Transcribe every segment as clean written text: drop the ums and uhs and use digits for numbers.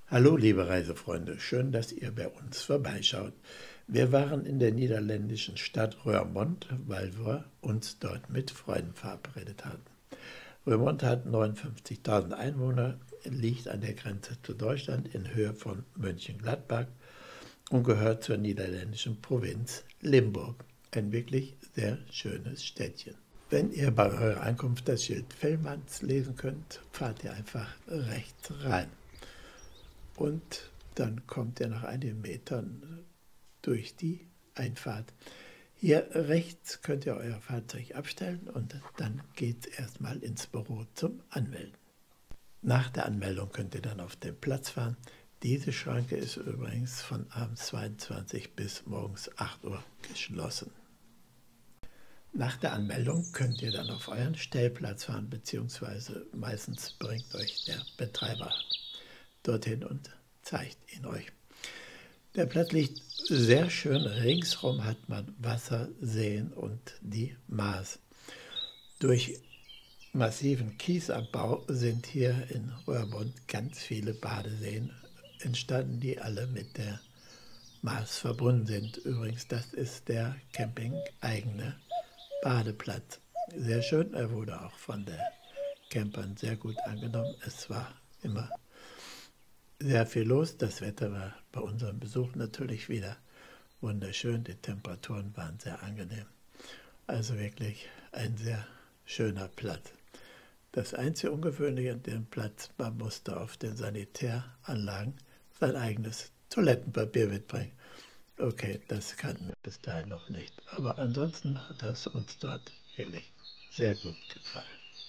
Hallo liebe Reisefreunde, schön, dass ihr bei uns vorbeischaut. Wir waren in der niederländischen Stadt Roermond, weil wir uns dort mit Freunden verabredet hatten. Roermond hat 59.000 Einwohner, liegt an der Grenze zu Deutschland in Höhe von Mönchengladbach und gehört zur niederländischen Provinz Limburg. Ein wirklich sehr schönes Städtchen. Wenn ihr bei eurer Ankunft das Schild Vellmans lesen könnt, fahrt ihr einfach rechts rein. Und dann kommt ihr nach einigen Metern durch die Einfahrt. Hier rechts könnt ihr euer Fahrzeug abstellen und dann geht es erstmal ins Büro zum Anmelden. Nach der Anmeldung könnt ihr dann auf den Platz fahren. Diese Schranke ist übrigens von abends 22 bis morgens 8 Uhr geschlossen. Nach der Anmeldung könnt ihr dann auf euren Stellplatz fahren, beziehungsweise meistens bringt euch der Betreiber dorthin und zeigt ihn euch. Der Platz liegt sehr schön, ringsherum hat man Wasser, Seen und die Maas. Durch massiven Kiesabbau sind hier in Roermond ganz viele Badeseen entstanden, die alle mit der Maas verbunden sind. Übrigens, das ist der campingeigene Badeplatz. Sehr schön, er wurde auch von den Campern sehr gut angenommen. Es war immer sehr viel los. Das Wetter war bei unserem Besuch natürlich wieder wunderschön. Die Temperaturen waren sehr angenehm. Also wirklich ein sehr schöner Platz. Das einzige Ungewöhnliche an dem Platz, man musste auf den Sanitäranlagen sein eigenes Toilettenpapier mitbringen. Okay, das kannten wir bis dahin noch nicht. Aber ansonsten hat das uns dort wirklich sehr gut gefallen.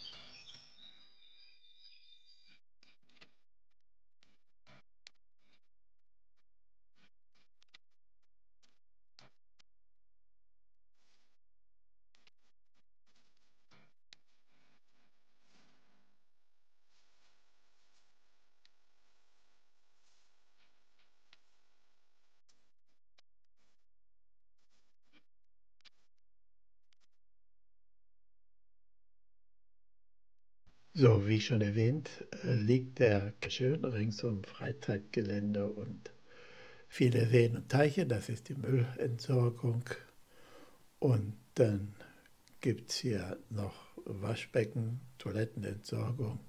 So, wie schon erwähnt, liegt der schön rings um Freizeitgelände und viele Seen und Teiche. Das ist die Müllentsorgung. Und dann gibt es hier noch Waschbecken, Toilettenentsorgung.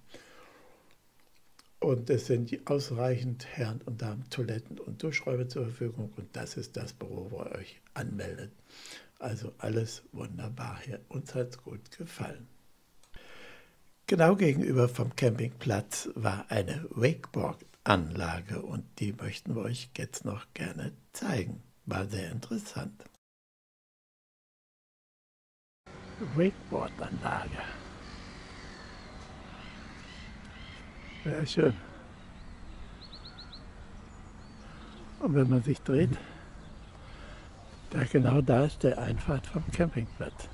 Und es sind ausreichend Herren- und Damen-Toiletten und Duschräume zur Verfügung. Und das ist das Büro, wo ihr euch anmeldet. Also alles wunderbar hier. Uns hat es gut gefallen. Genau gegenüber vom Campingplatz war eine Wakeboard-Anlage und die möchten wir euch jetzt noch gerne zeigen. War sehr interessant. Wakeboard-Anlage. Sehr schön. Und wenn man sich dreht, genau da ist der Einfahrt vom Campingplatz.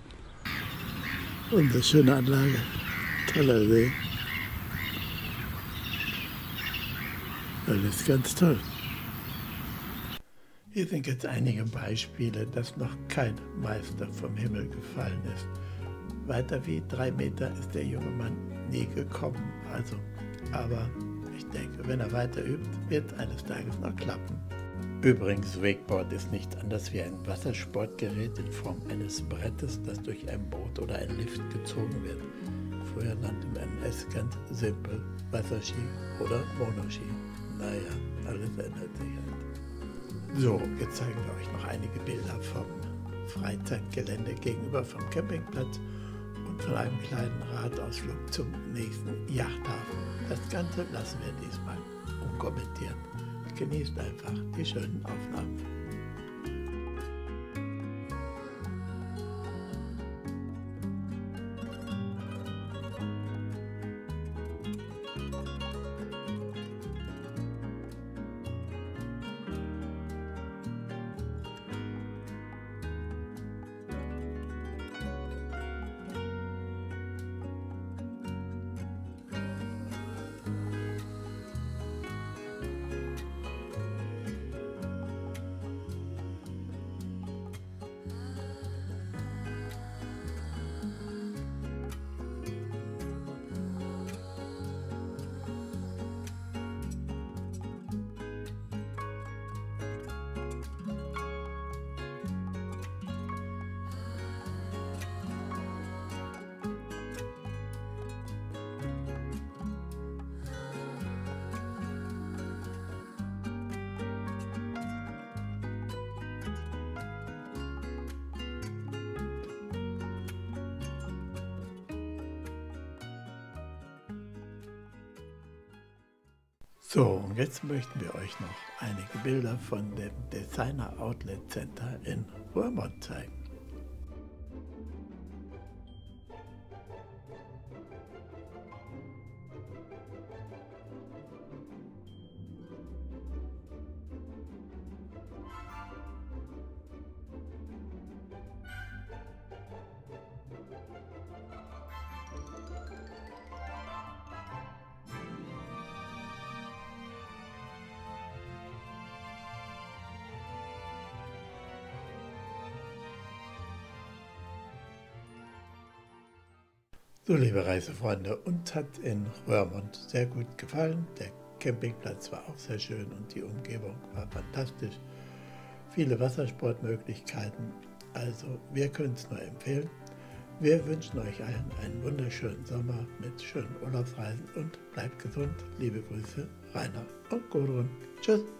Und eine schöne Anlage. Toller See. Alles ganz toll. Hier sind jetzt einige Beispiele, dass noch kein Meister vom Himmel gefallen ist. Weiter wie 3 Meter ist der junge Mann nie gekommen. Aber ich denke, wenn er weiter übt, wird es eines Tages noch klappen. Übrigens, Wakeboard ist nichts anderes wie ein Wassersportgerät in Form eines Brettes, das durch ein Boot oder einen Lift gezogen wird. Früher nannte man es ganz simpel Wasserski oder Monoski. Naja, alles ändert sich halt. So, jetzt zeigen wir euch noch einige Bilder vom Freizeitgelände gegenüber vom Campingplatz und von einem kleinen Radausflug zum nächsten Yachthafen. Das Ganze lassen wir diesmal unkommentiert. Genießt einfach die schönen Aufnahmen. So, und jetzt möchten wir euch noch einige Bilder von dem Designer Outlet Center in Roermond zeigen. So, liebe Reisefreunde, uns hat in Roermond sehr gut gefallen. Der Campingplatz war auch sehr schön und die Umgebung war fantastisch. Viele Wassersportmöglichkeiten, also wir können es nur empfehlen. Wir wünschen euch allen einen wunderschönen Sommer mit schönen Urlaubsreisen und bleibt gesund. Liebe Grüße, Rainer und Gudrun. Tschüss.